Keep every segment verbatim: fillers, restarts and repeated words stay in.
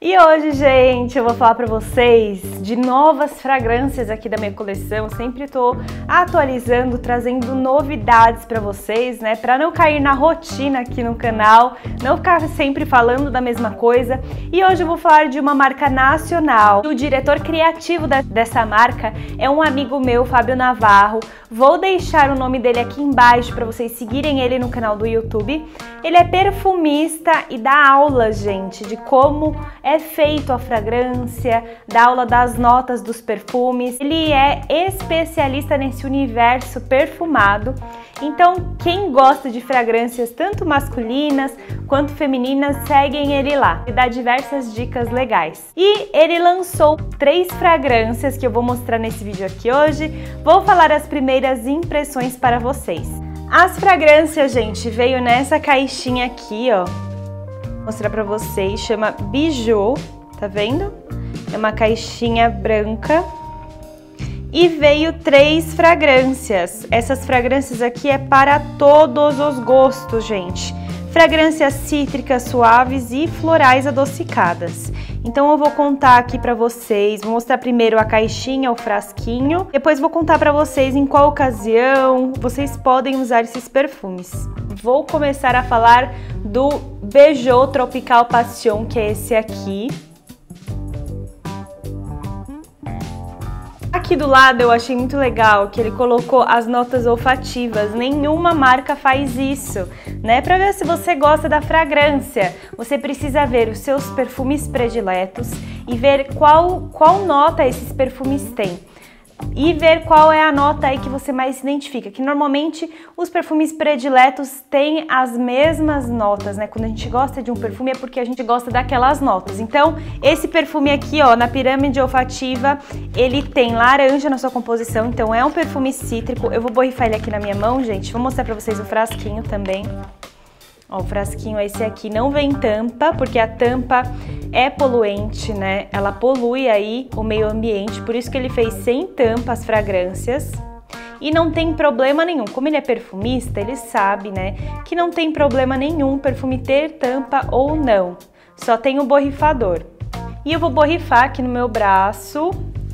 E hoje, gente, eu vou falar pra vocês de novas fragrâncias aqui da minha coleção. Sempre tô atualizando, trazendo novidades pra vocês, né? Pra não cair na rotina aqui no canal, não ficar sempre falando da mesma coisa. E hoje eu vou falar de uma marca nacional. O diretor criativo dessa marca é um amigo meu, Fábio Navarro. Vou deixar o nome dele aqui embaixo pra vocês seguirem ele no canal do YouTube. Ele é perfumista e dá aulas, gente, de como é feito a fragrância, dá aula das notas dos perfumes. Ele é especialista nesse universo perfumado. Então, quem gosta de fragrâncias tanto masculinas quanto femininas, seguem ele lá. Ele dá diversas dicas legais. E ele lançou três fragrâncias que eu vou mostrar nesse vídeo aqui hoje. Vou falar as primeiras impressões para vocês. As fragrâncias, gente, veio nessa caixinha aqui, ó. Vou mostrar pra vocês, chama Bijou, tá vendo? É uma caixinha branca. E veio três fragrâncias. Essas fragrâncias aqui é para todos os gostos, gente. Fragrâncias cítricas, suaves e florais adocicadas. Então eu vou contar aqui pra vocês, vou mostrar primeiro a caixinha, o frasquinho, depois vou contar pra vocês em qual ocasião vocês podem usar esses perfumes. Vou começar a falar do Bijou Tropical Passion, que é esse aqui. Aqui do lado eu achei muito legal que ele colocou as notas olfativas. Nenhuma marca faz isso, né? Para ver se você gosta da fragrância, você precisa ver os seus perfumes prediletos e ver qual, qual nota esses perfumes têm. E ver qual é a nota aí que você mais se identifica, que normalmente os perfumes prediletos têm as mesmas notas, né? Quando a gente gosta de um perfume é porque a gente gosta daquelas notas. Então, esse perfume aqui, ó, na pirâmide olfativa, ele tem laranja na sua composição, então é um perfume cítrico. Eu vou borrifar ele aqui na minha mão, gente. Vou mostrar pra vocês o frasquinho também. Ó, o frasquinho esse aqui não vem tampa, porque a tampa é poluente, né? Ela polui aí o meio ambiente, por isso que ele fez sem tampa as fragrâncias. E não tem problema nenhum, como ele é perfumista, ele sabe, né, que não tem problema nenhum perfume ter tampa ou não. Só tem o borrifador. E eu vou borrifar aqui no meu braço.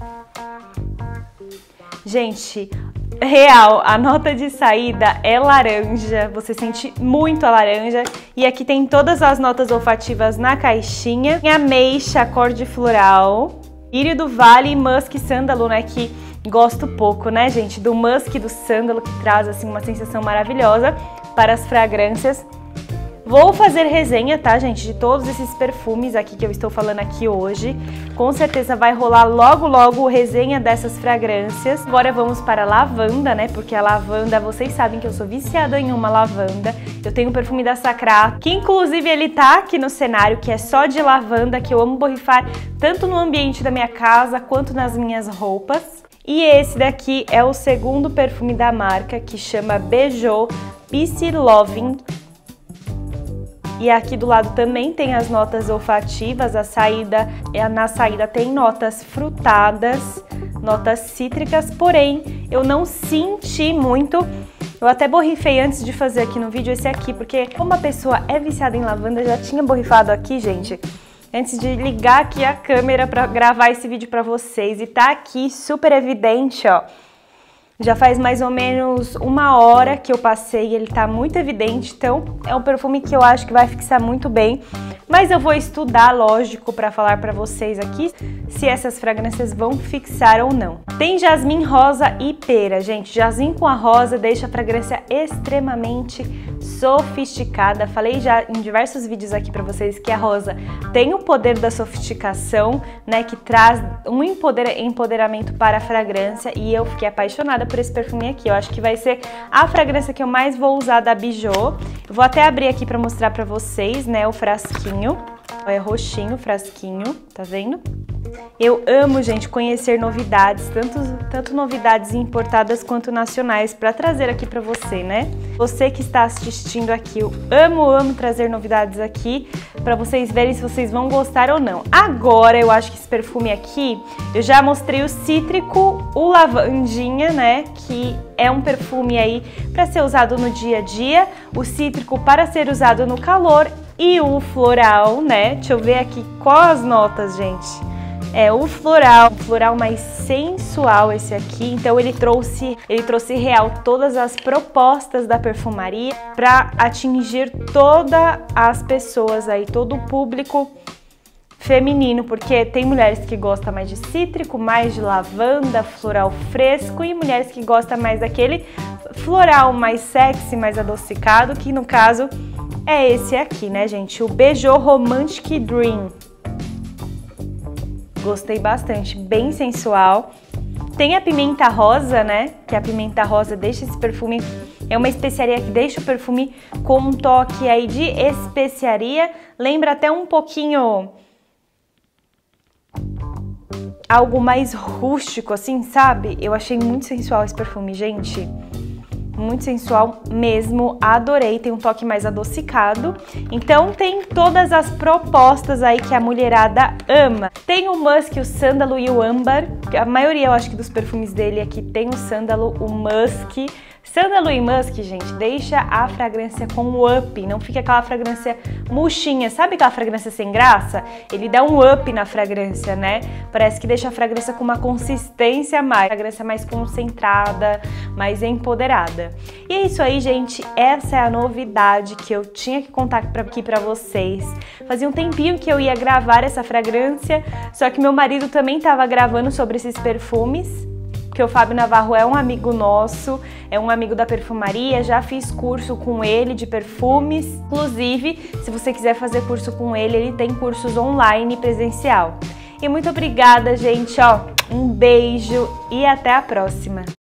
Gente, real, a nota de saída é laranja, você sente muito a laranja. E aqui tem todas as notas olfativas na caixinha. Tem ameixa, acorde floral, lírio do vale e musk sândalo, né, que gosto pouco, né, gente, do musk e do sândalo, que traz, assim, uma sensação maravilhosa para as fragrâncias. Vou fazer resenha, tá, gente, de todos esses perfumes aqui que eu estou falando aqui hoje. Com certeza vai rolar logo, logo resenha dessas fragrâncias. Agora vamos para a lavanda, né, porque a lavanda, vocês sabem que eu sou viciada em uma lavanda. Eu tenho o perfume da Sacrato, que inclusive ele tá aqui no cenário, que é só de lavanda, que eu amo borrifar tanto no ambiente da minha casa quanto nas minhas roupas. E esse daqui é o segundo perfume da marca, que chama Bijou Peace Loving. E aqui do lado também tem as notas olfativas, a saída, na saída tem notas frutadas, notas cítricas, porém eu não senti muito. Eu até borrifei antes de fazer aqui no vídeo esse aqui, porque como a pessoa é viciada em lavanda, eu já tinha borrifado aqui, gente, antes de ligar aqui a câmera para gravar esse vídeo para vocês. E tá aqui super evidente, ó. Já faz mais ou menos uma hora que eu passei, ele tá muito evidente, então é um perfume que eu acho que vai fixar muito bem. Mas eu vou estudar, lógico, para falar para vocês aqui se essas fragrâncias vão fixar ou não. Tem jasmim rosa e pera, gente. Jasmim com a rosa deixa a fragrância extremamente sofisticada. Falei já em diversos vídeos aqui para vocês que a rosa tem o poder da sofisticação, né, que traz um empoderamento para a fragrância, e eu fiquei apaixonada por esse perfume aqui. Eu acho que vai ser a fragrância que eu mais vou usar da Bijou. Eu vou até abrir aqui para mostrar para vocês, né, o frasquinho. É roxinho o frasquinho, tá vendo? Eu amo, gente, conhecer novidades, tanto, tanto novidades importadas quanto nacionais, para trazer aqui para você, né? Você que está assistindo aqui, eu amo, amo trazer novidades aqui para vocês verem se vocês vão gostar ou não. Agora, eu acho que esse perfume aqui, eu já mostrei o cítrico, o lavandinha, né? Que é um perfume aí para ser usado no dia a dia, o cítrico para ser usado no calor, E o floral, né? Deixa eu ver aqui quais as notas, gente. É o floral, o floral mais sensual esse aqui. Então ele trouxe, ele trouxe real todas as propostas da perfumaria para atingir todas as pessoas aí, todo o público feminino, porque tem mulheres que gostam mais de cítrico, mais de lavanda, floral fresco, e mulheres que gostam mais daquele floral mais sexy, mais adocicado, que no caso é esse aqui, né, gente? O Beijou Romantic Dream. Gostei bastante, bem sensual. Tem a pimenta rosa, né? Que a pimenta rosa deixa esse perfume... É uma especiaria que deixa o perfume com um toque aí de especiaria. Lembra até um pouquinho... algo mais rústico, assim, sabe? Eu achei muito sensual esse perfume, gente. Muito sensual mesmo, adorei, tem um toque mais adocicado. Então tem todas as propostas aí que a mulherada ama. Tem o musk, o sândalo e o âmbar. A maioria, eu acho que dos perfumes dele aqui tem o sândalo, o musk. Sândalo e musk, gente, deixa a fragrância com um up, não fica aquela fragrância murchinha. Sabe aquela fragrância sem graça? Ele dá um up na fragrância, né? Parece que deixa a fragrância com uma consistência a mais, fragrância mais concentrada, mais empoderada. E é isso aí, gente, essa é a novidade que eu tinha que contar aqui pra vocês. Fazia um tempinho que eu ia gravar essa fragrância, só que meu marido também tava gravando sobre esses perfumes, porque o Fábio Navarro é um amigo nosso, é um amigo da perfumaria, já fiz curso com ele de perfumes. Inclusive, se você quiser fazer curso com ele, ele tem cursos online e presencial. E muito obrigada, gente, ó, um beijo e até a próxima!